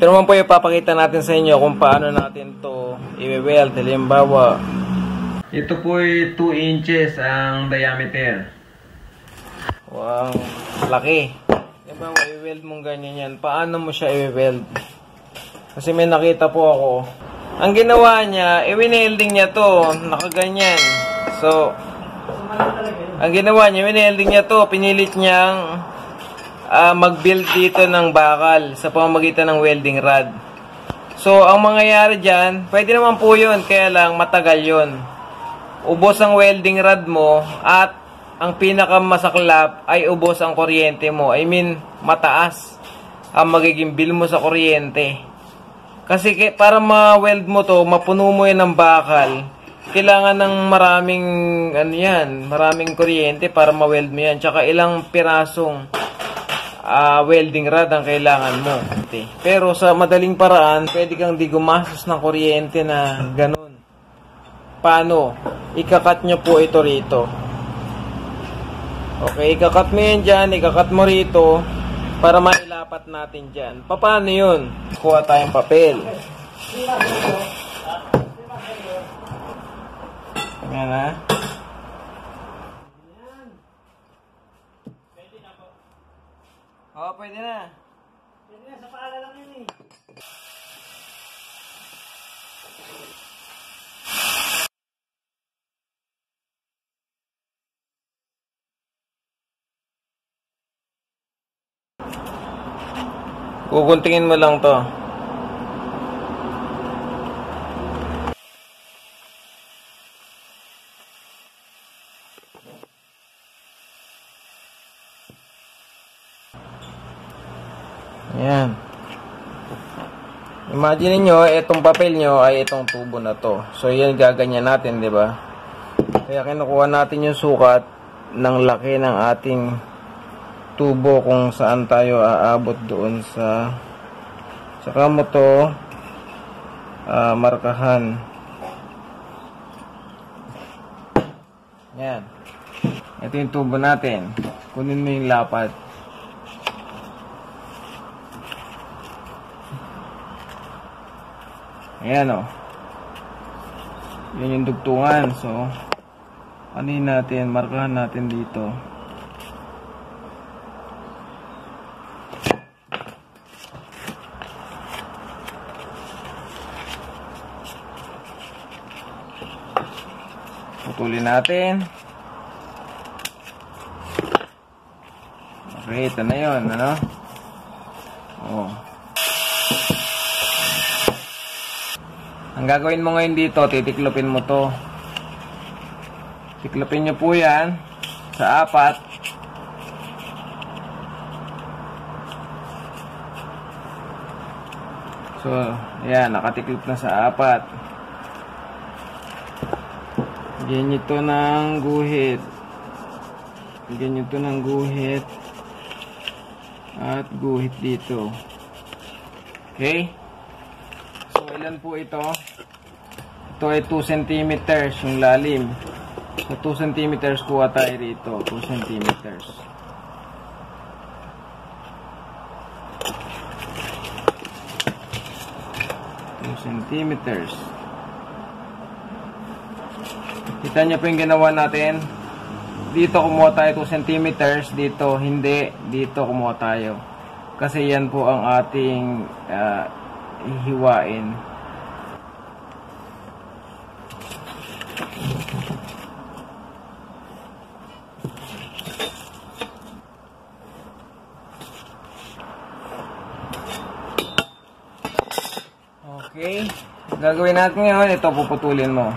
Ito naman po ipapakita natin sa inyo kung paano natin to i-weld. Halimbawa, ito po ay 2 inches ang diameter. Wow, laki. Halimbawa, i-weld mong ganyan yan. Paano mo siya i-weld? Kasi may nakita po ako. Ang ginawa niya, i-welding niya to, nakaganyan. So, ang ginawa niya, i-welding niya to, pinilit niyang mag-build dito ng bakal sa pamamagitan ng welding rod. So, ang mangyayari dyan, pwede naman po yun, kaya lang matagal yun. Ubos ang welding rod mo at ang pinakamasaklap ay ubos ang kuryente mo. I mean, mataas ang magiging bill mo sa kuryente. Kasi para ma-weld mo to, mapuno mo yan ng bakal, kailangan ng maraming, maraming kuryente para ma-weld mo yan. Tsaka ilang pirasong welding rod ang kailangan mo. Pero sa madaling paraan, pwede kang di gumastos ng kuryente na ganun. Paano? Ikakat nyo po ito rito. Okay, ikakat mo yan dyan, ikakat mo rito para mailapat natin dyan. Paano yun? Kuha tayong papel. Yan ha. Oo, pwede na. Pwede na, sa paala lang yun eh. Kukuntingin mo lang to. Ayan. Imagine niyo itong papel nyo ay itong tubo na to. So, yan gaganyan natin, di ba? Kaya kinukuha natin yung sukat ng laki ng ating tubo kung saan tayo aabot doon sa saka mo to markahan. Yan. Ito yung tubo natin. Kunin mo yung lapat. Ayan o. Yan yung dugtungan. So, anin natin, markahan natin dito. Putulin natin. Okay, ito na yun, ano? Oh. Ang gagawin mo ngayon dito, titiklopin mo to. Tiklopin nyo po yan sa 4. So, ayan, nakatiklop na sa 4. Lagyan nyo ito ng guhit. Lagyan nyo ito ng guhit. At guhit dito. Okay? So, ilan po ito? Ito ay 2 cm yung lalim. So, 2 cm kuha tayo rito. 2 cm. 2 cm. Kita nyo po yung ginawa natin. Dito kumuha tayo 2 cm. Dito hindi. Dito kumuha tayo. Kasi yan po ang ating hihiwain. Okay. Gagawin natin ngayon. Ito puputulin mo.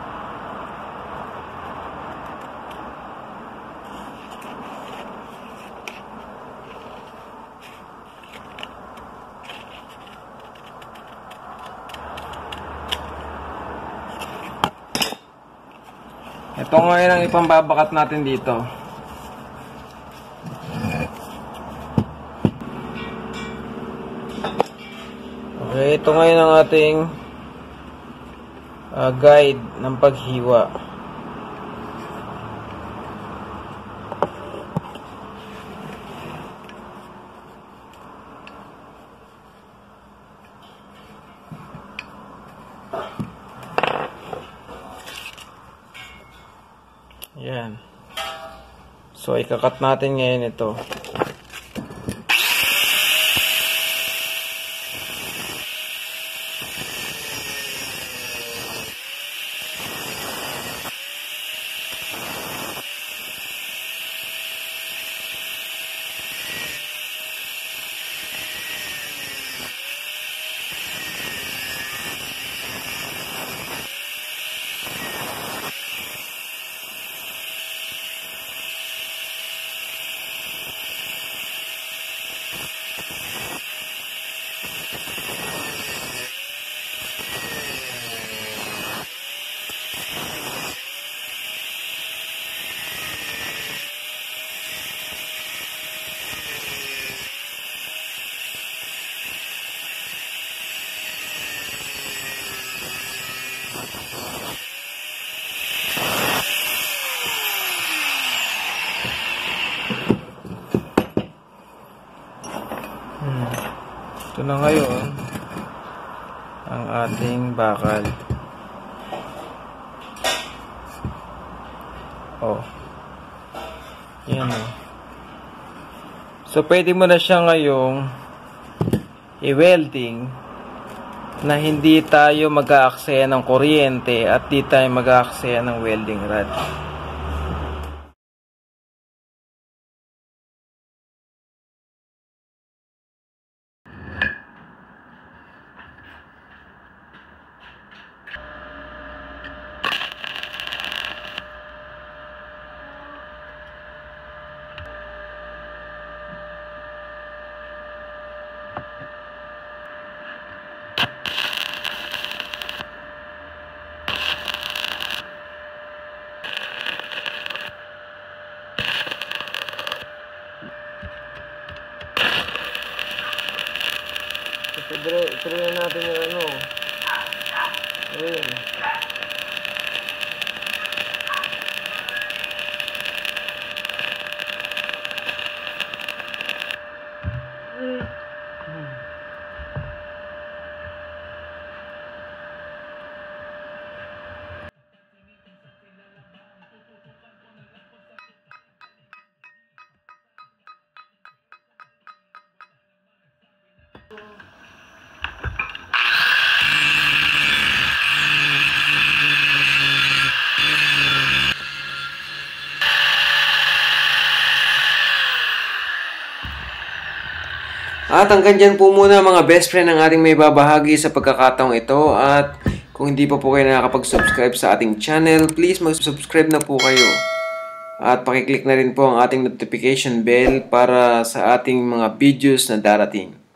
Ito ngayon ang ipambabakat natin dito. Okay, ito ngayon ang ating guide ng paghiwa. Yan. So, ikakat natin ngayon ito. Ito na ngayon ang ating bakal. Oh. Yan oh. So, pwede mo na siya ngayong i-welding na hindi tayo mag-aaksaya ng kuryente at di tayo mag-aaksaya ng welding rod. Try natin yung ano. Ayun. At hanggang dyan po muna mga best friend ang ating may babahagi sa pagkakataong ito. At kung hindi pa po kayo nakakapag-subscribe sa ating channel, please mag-subscribe na po kayo. At pakiclick na rin po ang ating notification bell para sa ating mga videos na darating.